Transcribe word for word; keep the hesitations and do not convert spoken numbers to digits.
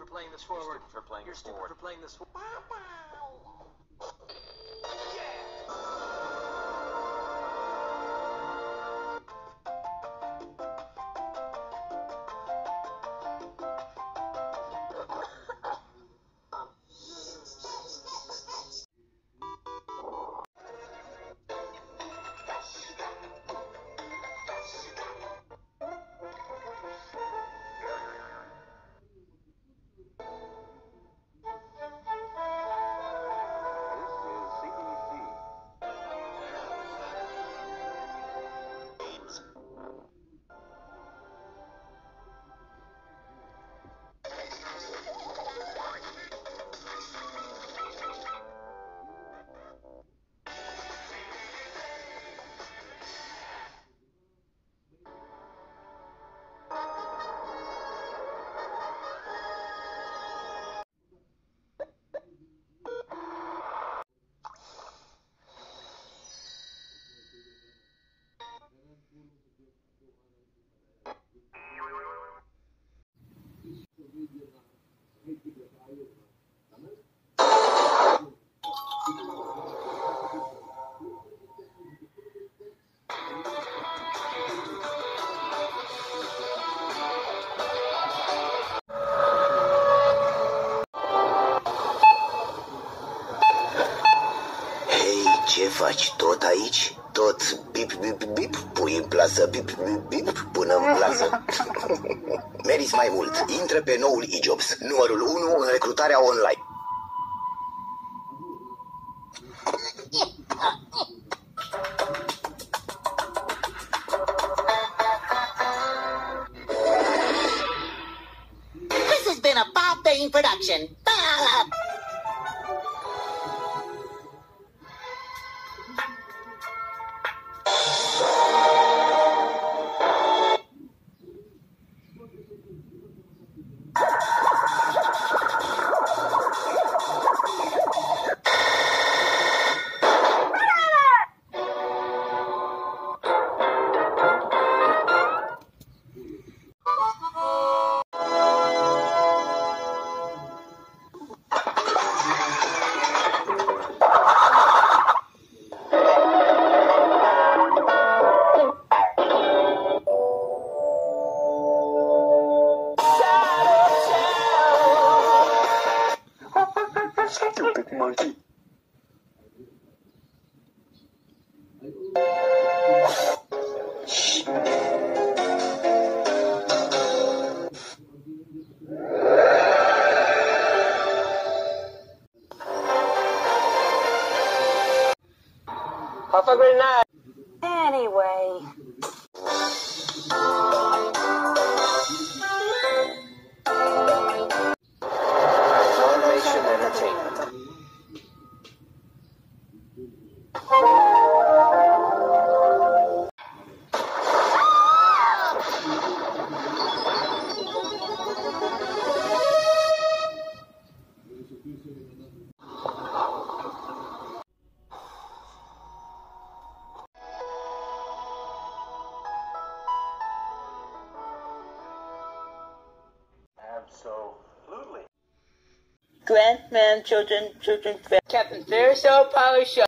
for playing this forward. You're stupid for playing You're this stupid forward. for playing this forward. Ce faci tot aici? Tot bip, bip, bip, pui în plasă, bip, bip, bip, până în plasă. Meriți mai mult. Intră pe noul e-jobs, numărul unu în recrutarea online. This has been a Bob Bain production. Bob! Stupid monkey. Have a good night. Anyway. Animation Entertainment. Absolutely. Grandman, children, children, Captain Fair Show, Power Show.